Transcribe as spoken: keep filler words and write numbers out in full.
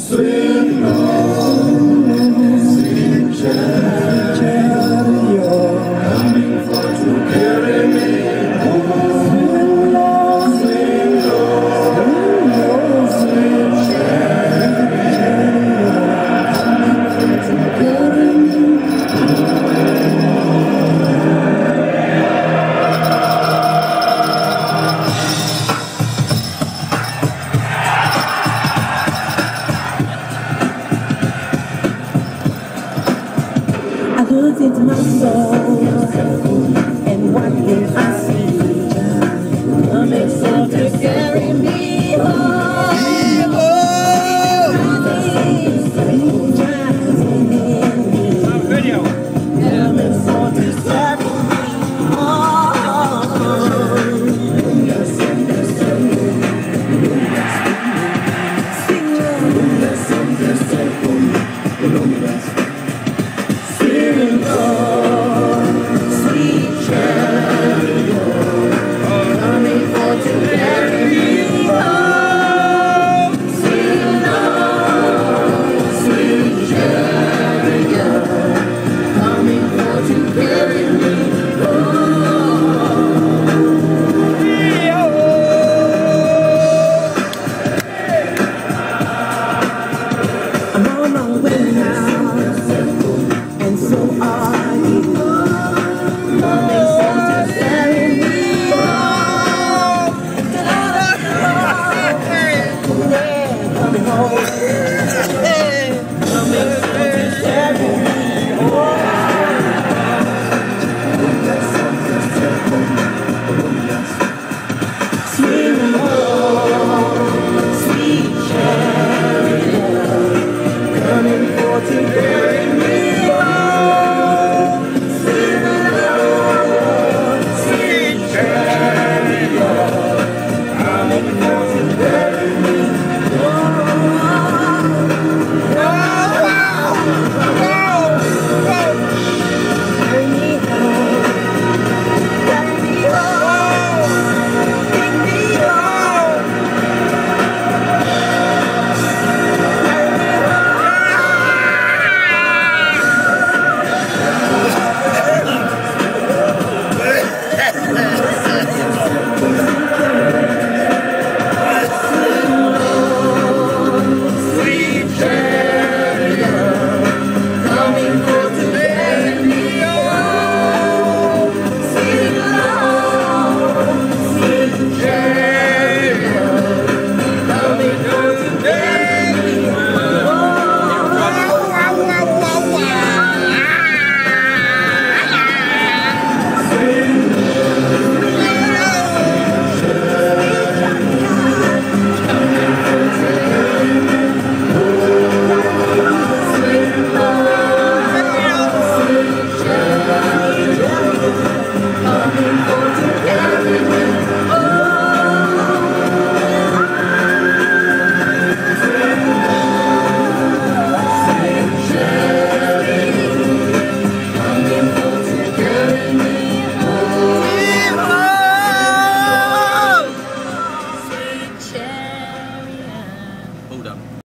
Swing on, sweet chariot, coming for to carry me home. Swing on, sweet chariot, coming for to carry me I looked into my soul, and what did I see? Coming soon to carry me home. Video. Coming soon to carry me I'm on my way now, and so are you. Coming soon to carry me home. Coming home. Coming soon to carry me home. Swing home, sweet chariot, coming for to carry me home. Swing along, sweet chariot, coming for to carry me home. Carry me home, carry me home, bring me home.